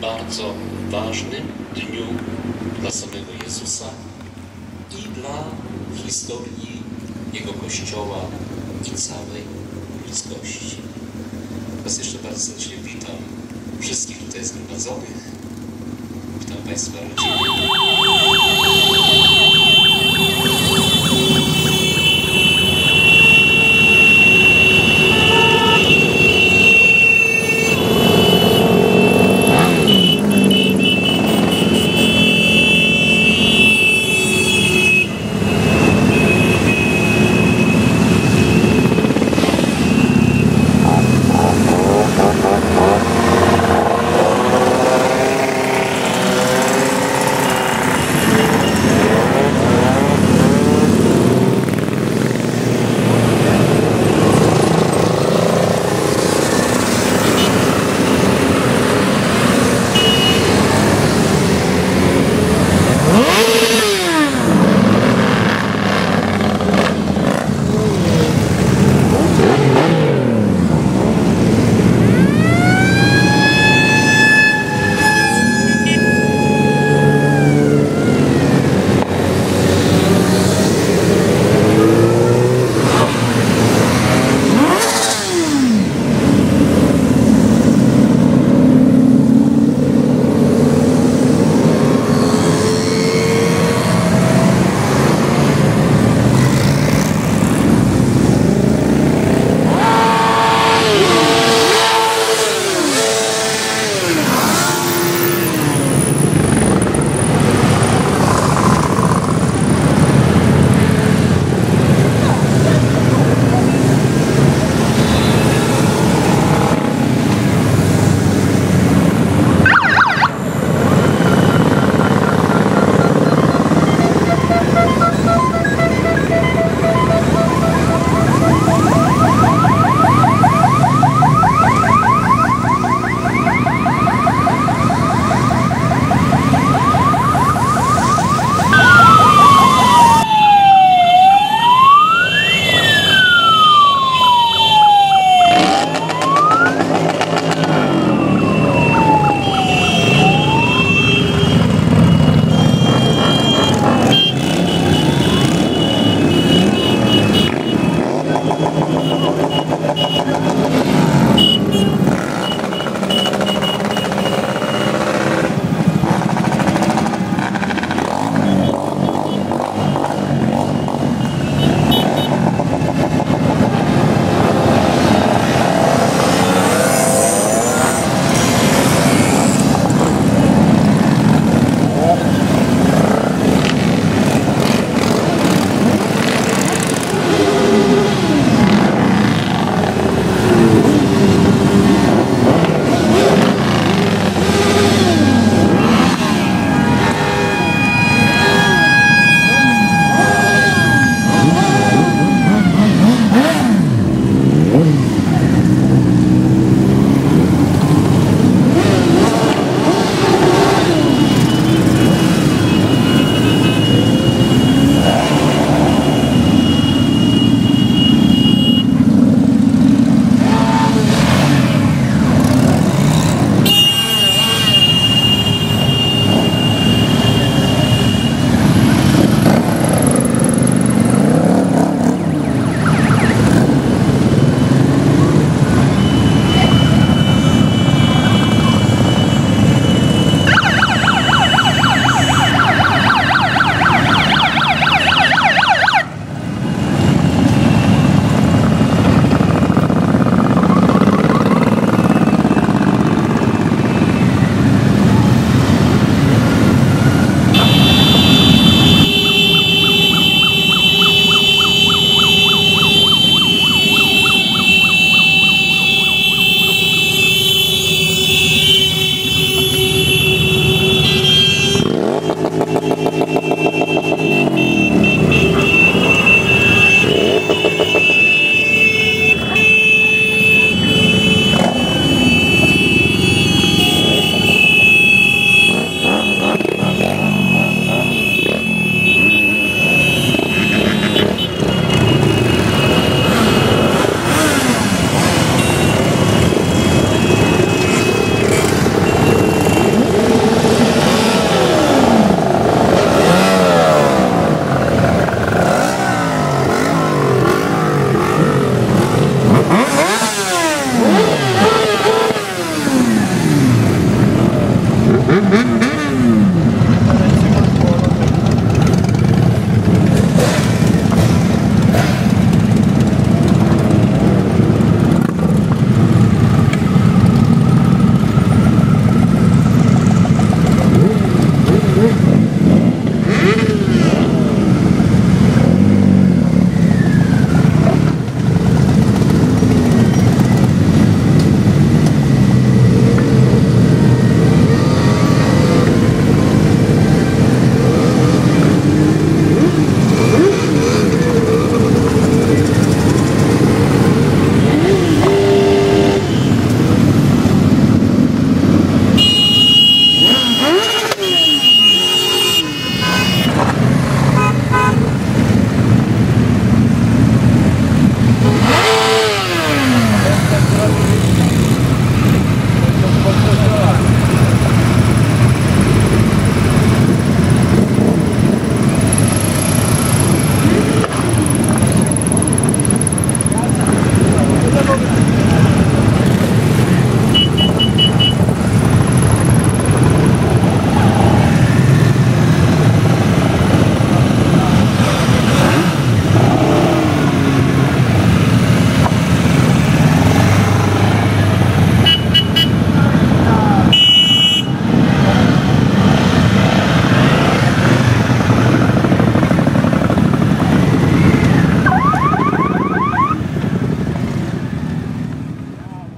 bardzo ważnym dniu dla samego Jezusa i dla historii Jego Kościoła i całej ludzkości. Was jeszcze bardzo serdecznie witam wszystkich tutaj zgromadzonych. Witam Państwa rodzinnie.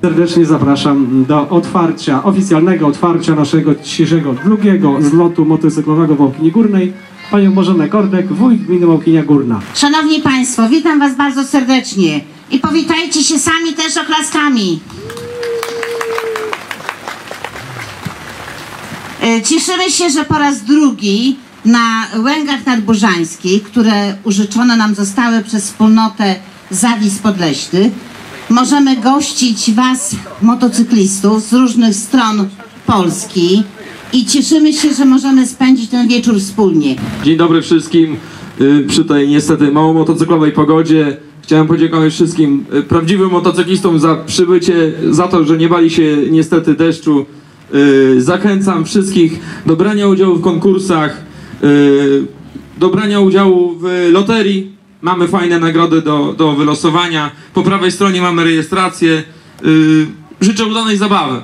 Serdecznie zapraszam do otwarcia, oficjalnego otwarcia naszego dzisiejszego drugiego zlotu motocyklowego w Małkinie Górnej panią Bożenę Kordek, wójt gminy Małkinia Górna. Szanowni Państwo, witam Was bardzo serdecznie i powitajcie się sami też oklaskami. Cieszymy się, że po raz drugi na Łęgach Nadburzańskich, które użyczone nam zostały przez wspólnotę Zawisz Podleśnych, możemy gościć Was, motocyklistów z różnych stron Polski i cieszymy się, że możemy spędzić ten wieczór wspólnie. Dzień dobry wszystkim. Przy tej niestety mało motocyklowej pogodzie chciałem podziękować wszystkim prawdziwym motocyklistom za przybycie, za to, że nie bali się niestety deszczu. Zachęcam wszystkich do brania udziału w konkursach, do brania udziału w loterii. Mamy fajne nagrody do wylosowania. Po prawej stronie mamy rejestrację. Życzę udanej zabawy.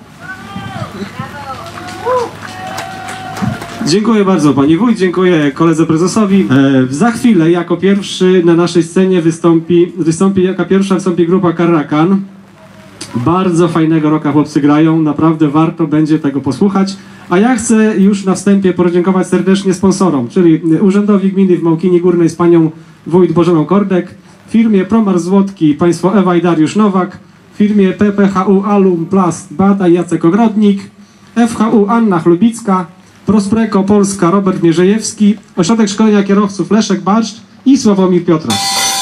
Dziękuję bardzo pani wójt, dziękuję koledze prezesowi. Za chwilę jako pierwszy na naszej scenie wystąpi grupa Karakan. Bardzo fajnego rocka chłopcy grają, naprawdę warto będzie tego posłuchać. A ja chcę już na wstępie podziękować serdecznie sponsorom, czyli Urzędowi Gminy w Małkinie Górnej z panią wójt Bożeną Kordek, firmie Promar Złotki, państwo Ewa i Dariusz Nowak, firmie PPHU Alum Plast Bata i Jacek Ogrodnik, FHU Anna Chlubicka, Prospreko Polska Robert Mierzejewski, Ośrodek Szkolenia Kierowców Leszek Barszcz i Sławomir Piotrek.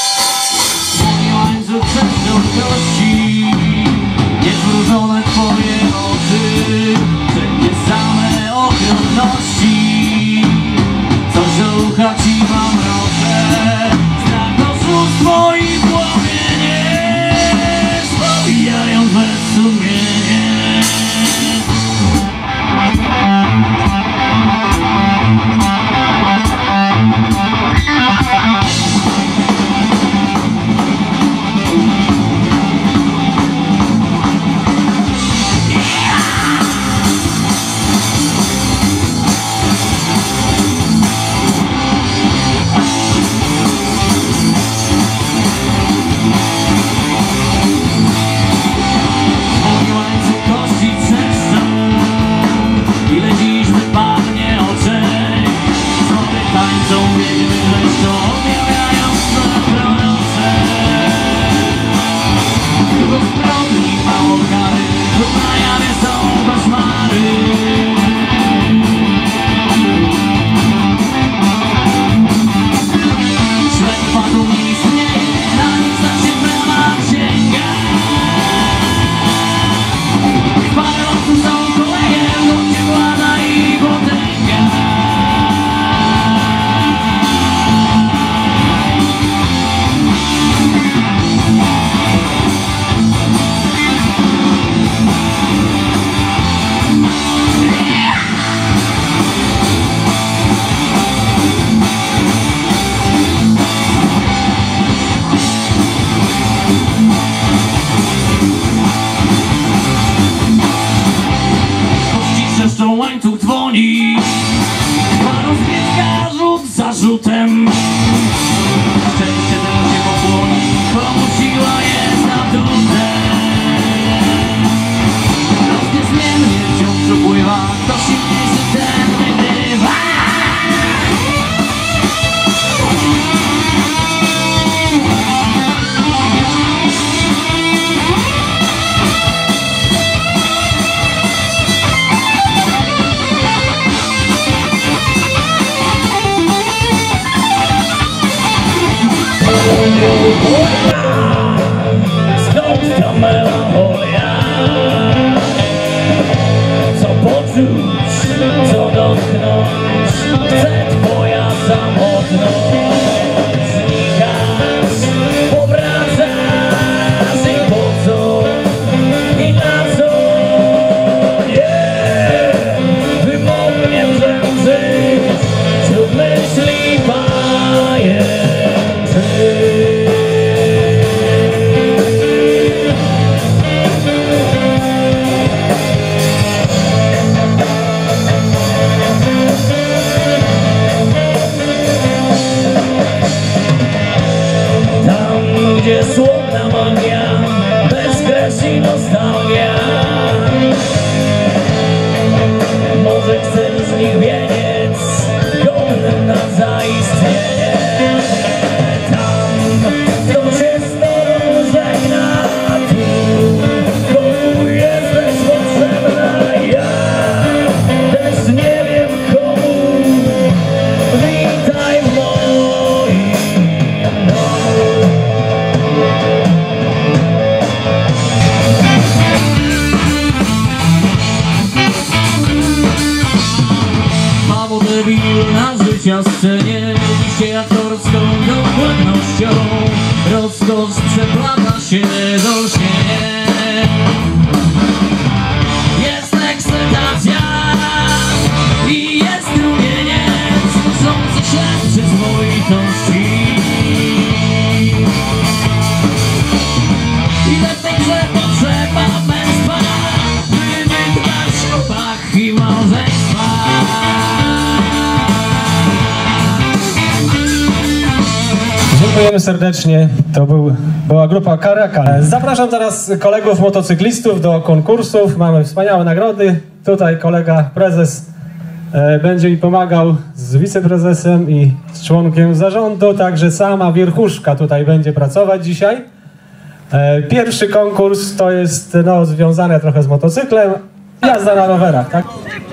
Niezmrużone twoje oczy, wszędzie same okropności. Coś do ucha ci mam roczę, znak oszustwo i płomienie, spowijając bez sumienie. Łańcuch dzwoni, panu zbiega rzut za rzutem. Szczęście temu się pokłoni, komu siła jest atutem. Los niezmiennie wciąż upływa, to silniejszy ten wygrywa. Skąd ta melancholia? Co poczuć, co dotknąć? Chce twoja samotność. Znikasz, powracasz i po co? I na co? Nie, wymownie brzęczysz wśród myśli pajęczych. życia scenie. Dzisiaj aktorską dokładnością rozkosz przeplata się do śnie. Jest ekscytacja i jest rumieniec służący się przyzwoitości. Ile w tej grze potrzeba męstwa, by wytrwać w ślubach i małżeństwach. Dziękujemy serdecznie. To była grupa Karaka. Zapraszam teraz kolegów motocyklistów do konkursów. Mamy wspaniałe nagrody. Tutaj kolega prezes będzie mi pomagał z wiceprezesem i z członkiem zarządu, także sama wierchuszka tutaj będzie pracować dzisiaj. Pierwszy konkurs to jest związane trochę z motocyklem, jazda na rowerach, tak?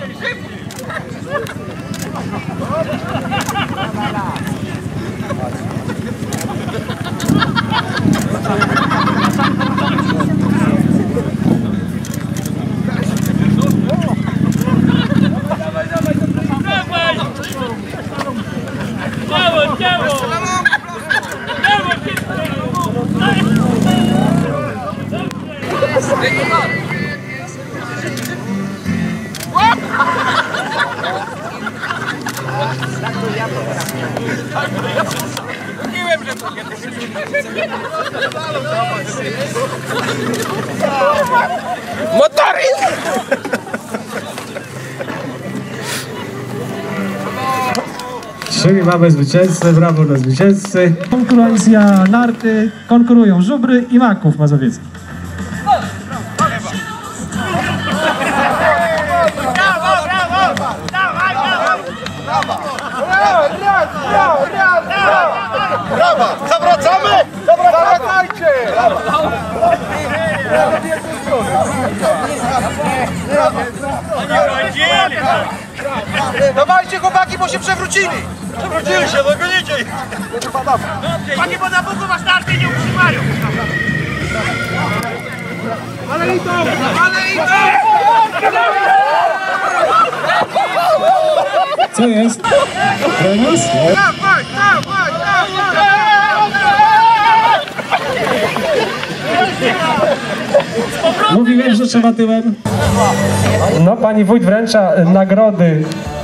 Czyli mamy zwycięzcę, brawo dla zwycięzcy. Konkurencja narty, konkurują Żubry i Maków Mazowiecki. Brawa! Zawracamy! Zawracajcie! Dawajcie chłopaki, bo się przewrócili! Przewrócili się, dogonicie ich! Panie, bo na boku was narty nie utrzymają! Ale i to! Ale i to! Co jest? Remis? Dawaj, dawaj, dawaj! Mówiłem, że trzeba tyłem. No, pani wójt wręcza nagrody.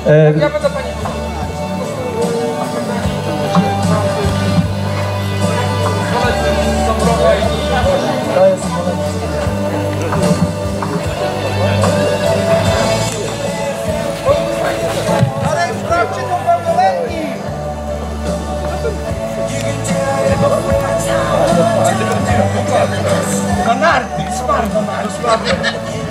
Ale sprawdźcie to pełnoletni! Na narty, smarno narty.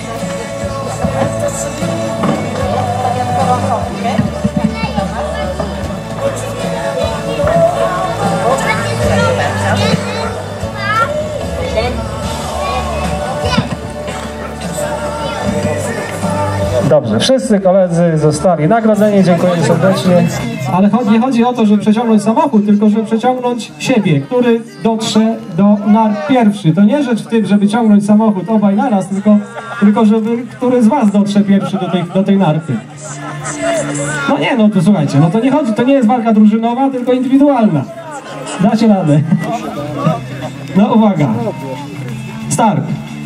Dobrze, wszyscy koledzy zostali nagrodzeni, dziękuję serdecznie. Ale nie chodzi o to, żeby przeciągnąć samochód, tylko żeby przeciągnąć siebie, który dotrze do nart pierwszy. To nie rzecz w tym, żeby ciągnąć samochód obaj naraz, tylko żeby który z was dotrze pierwszy do tej narty. No nie, no to słuchajcie, no to nie chodzi, to nie jest walka drużynowa, tylko indywidualna. Dacie radę. No uwaga. Start.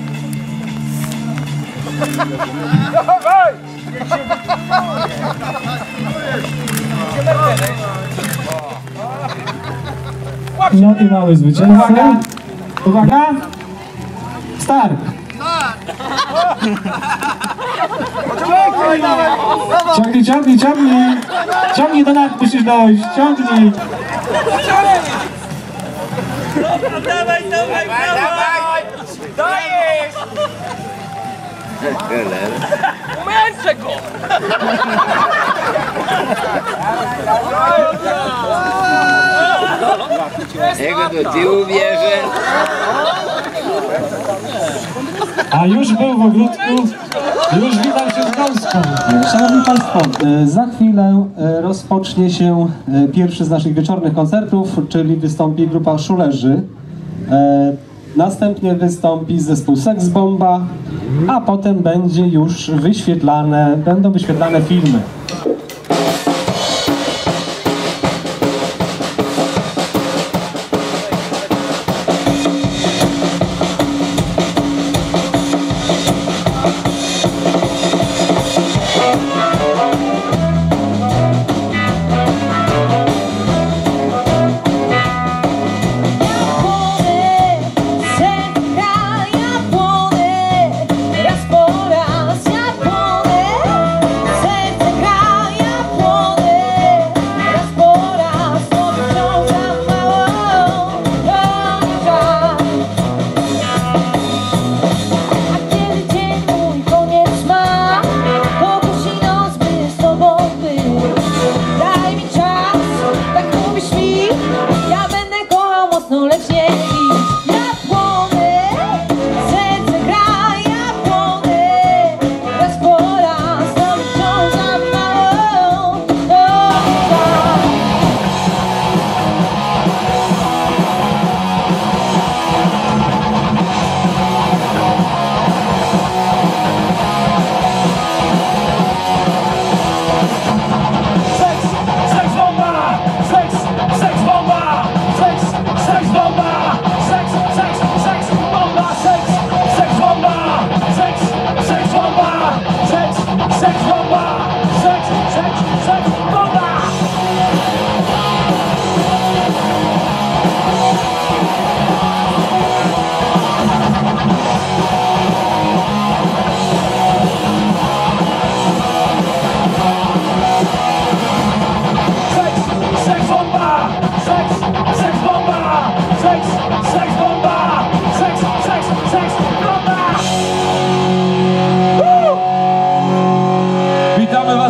No i mały zwycięzca. Uwaga! Uwaga! Start! Ciągnij, ciągnij, ciągnij! Ciągnij do nas, musisz dojść! Ciągnij! Dawaj, dawaj, dawaj! Dajesz! Umęczę go! Jego do tyłu bierze. A już był w ogródku, już witam się z gąską. Szanowni Państwo, za chwilę rozpocznie się pierwszy z naszych wieczornych koncertów, czyli wystąpi grupa Szulerzy. Następnie wystąpi zespół Sex Bomba, a potem będzie już będą wyświetlane filmy.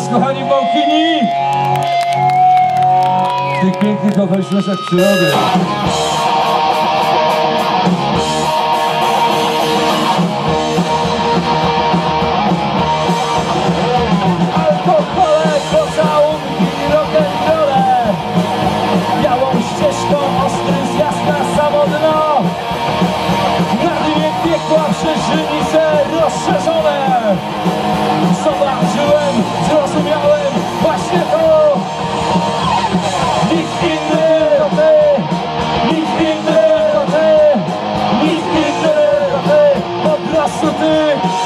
kochani Małkini, w tych pięknych okolicznościach przyrody. Alkohole, pocałunki, rock'n'rolle, białą ścieżką ostry zjazd na samo dno. Na dnie piekła przeżynice rozszerzone. Zobaczyłem, zrozumiałem właśnie to. Nikt inny to ty, nikt inny to ty, nikt inny to ty, po prostu ty.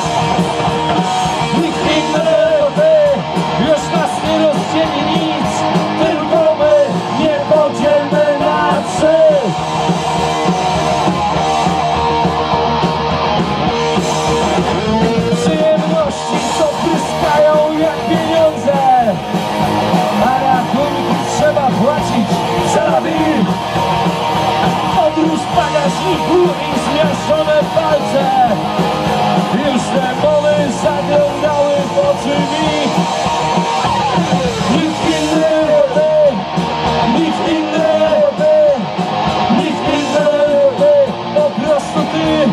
Nikt inny to ty, już nas nie rozdzieli nic, tylko my niepodzielne na trzy. Przyjemności, co pryskają jak pieniądze, a rachunki trzeba płacić za labirynt. Odróż bagażniku i zmiażdżone palce, już demony zaglądały w oczy mi. Nikt inny to ty, nikt inny to ty, nikt inny to ty, po prostu ty.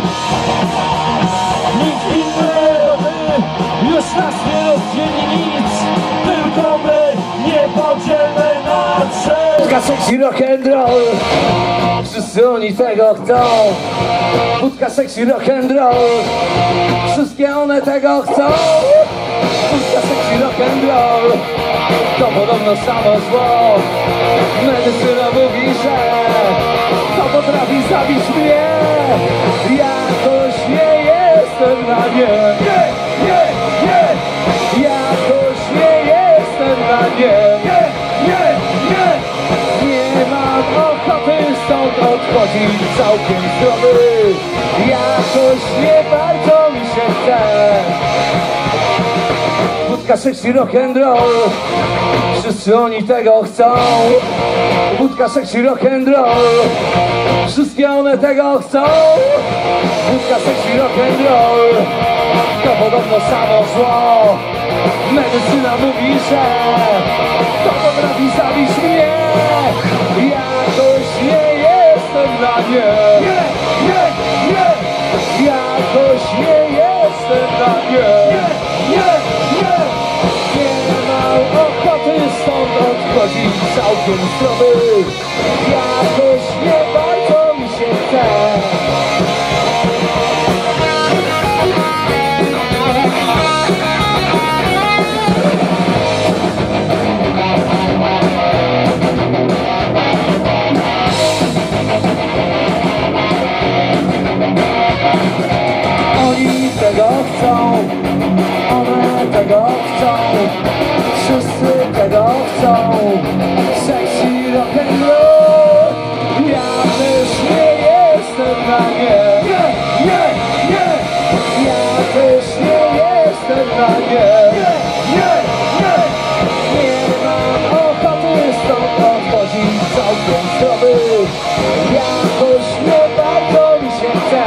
Nikt inny to ty, już nas nie rozdzieli nic, tylko my niepodzielne na trzy. Wódka, sexy, rock'n'roll, wszyscy oni tego chcą. Wódka, sexy, rock'n'roll, wszystkie one tego chcą. Wódka, sexy, rock'n'roll, to podobno samo zło. Medycyna mówi, że to potrafi zabić mnie. Jakoś nie jestem na nie. Nie, nie, nie. Jakoś nie jestem na nie. Nie, nie, nie. Nie mam ochoty stąd odchodzić całkiem zdrowy. Jakoś nie bardzo mi się chce. Wódka, sexy, rock'n'roll, wszyscy oni tego chcą. Wódka, sexy, rock'n'roll, wszystkie one tego chcą. Wódka, sexy, rock'n'roll, to podobno samo zło. Medycyna mówi, że to potrafi zabić mnie. Jakoś nie jestem na nie. Nie, nie, nie. Jakoś nie jestem na nie. Nie, nie, nie. Nie mam ochoty stąd odchodzić całkiem zdrowy. Jakoś nie bardzo mi się chce. Oni tego chcą, one tego chcą, wszyscy tego chcą. Sexy rock'n'roll, ja też nie jestem na nie. Nie, nie, nie. Ja też nie jestem na nie. Nie, nie, nie. Nie mam ochoty stąd odchodzić całkiem zdrowy. Jakoś nie bardzo mi się chce.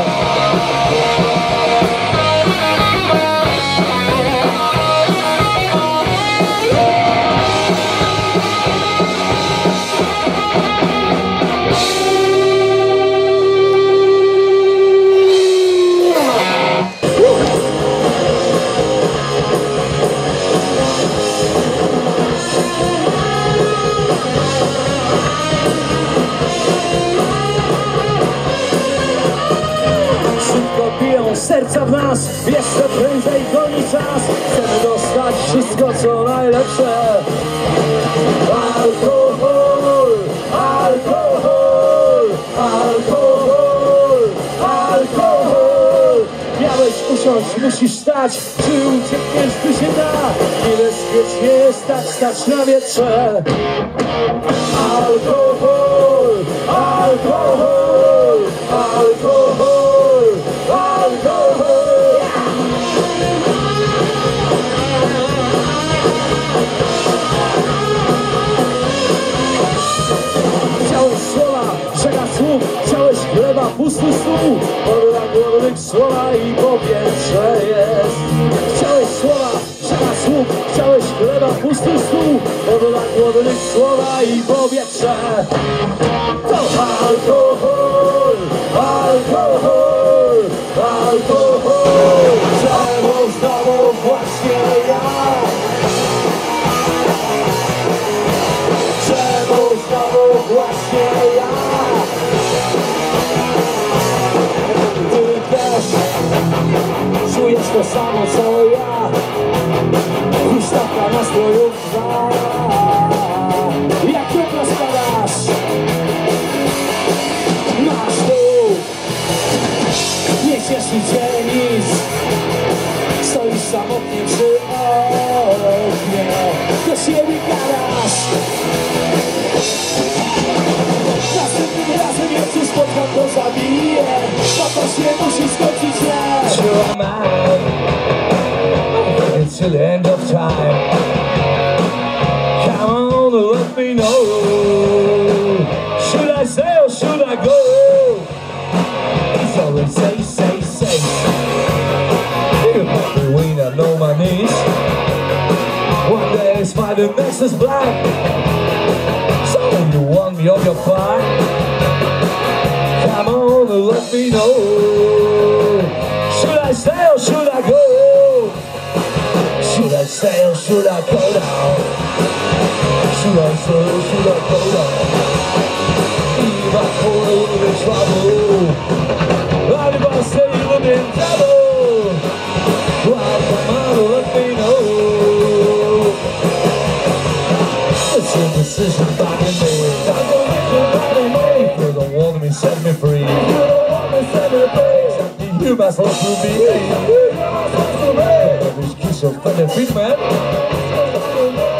Serca w nas jeszcze prędzej goni czas. Chcemy dostać wszystko co najlepsze. Alkohol, alkohol, alkohol, alkohol. Miałeś usiąść, musisz stać. Czy uciekniesz, tu się da? Niebezpiecznie jest tak stać na wietrze. Alkohol, alkohol, alkohol. Chciałeś słowa, rzeka słów, chciałeś chleba, pusty stół. Podla głodnych słowa i powietrze jest. Chciałeś słowa, rzeka słów, Chciałeś chleba, pusty stół, powola głodnych słowa i powietrze. To alkohol, alkohol, alkohol. Czemu znowu właśnie ja? Czemu znowu właśnie ja? Ty też czujesz to samo co ja. Huśtawka nastrojówka. Jak jutro składasz? Masz tu. Nie cieszy cię nic. Stoisz samotnie przy oknie. Do siebie gadasz. Następnym razem jak cię spotkam to zabiję. To się musi skończyć nie. It's till the end of time. Come on and let me know. Should I stay or should I go? It's always say, say, say. You put me when I know my knees. One day it's fine, the next is black. So you want me on your fire? Come on and let me know. Should I stay or should I go? Should I stay or should I go down? Should I stay or should I go down? If I call a little bit trouble, but if I say you live in trouble, well, come on, let me know. It's your decision back in me. I'm gonna make you right away. If you don't want me, set me free. If you don't want me, set me free. You must love to be. You must love to be. Kiss your friend and feet, man.